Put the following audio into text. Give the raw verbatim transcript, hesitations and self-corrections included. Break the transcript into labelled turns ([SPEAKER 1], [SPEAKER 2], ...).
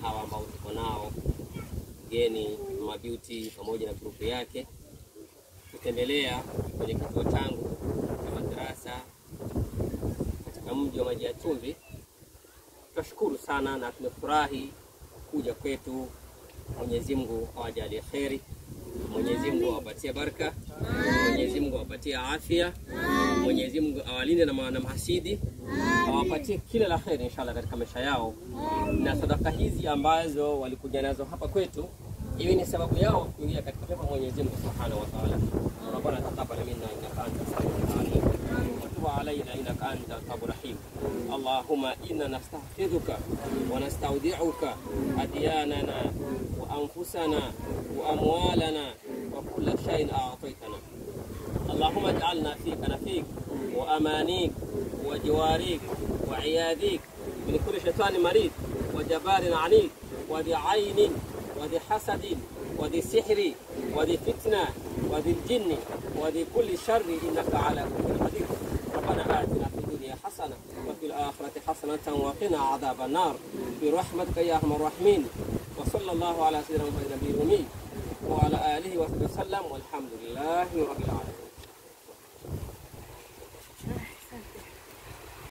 [SPEAKER 1] hawa ambao tuko nao, geni Mabeauty pamoja na grupu yake, kutembelea kwenye kituo changu cha madrasa katika mji wa Maji ya Chumvi. Tunashukuru sana na tumefurahi kuja kwetu. Mwenyezi Mungu awajalie kheri, Mwenyezi Mungu awapatie baraka, Mwenyezi Mungu awapatie afya, Mwenyezi Mungu awalinde na na mahasidi, awapatie kila la kheri inshallah katika maisha yao. Na sadaka hizi ambazo walikuja nazo hapa kwetu, hivi ni sababu yao kuingia katika pepo Mwenyezi Mungu Subhanahu wa Ta'ala. Rabbana taqabbal minna innaka antas samiul alim wa tub alayna innaka antal tawwabur rahim. Allahumma inna nastahfizuka wa nastaudi'uka adyanana wa anfusana wa amwalana wa kulla shay'in a'taytana. Allahumma ij'alna fika nafik wa amanik wa jiwarik wa 'iyadik min kulli shaytanin marid wa jabarin 'anid wa dhi 'aynin وذي حسد وذي سحر وذي فتنة وذي الجن وذي كل شر إنك على كل قدير. ربنا آتنا في الدنيا حسنة وفي الآخرة حسنة وقنا عذاب النار برحمتك يا أرحم الراحمين. وصلى الله على سيدنا محمد النبي الأمي وعلى آله وصحبه وسلم والحمد لله رب العالمين.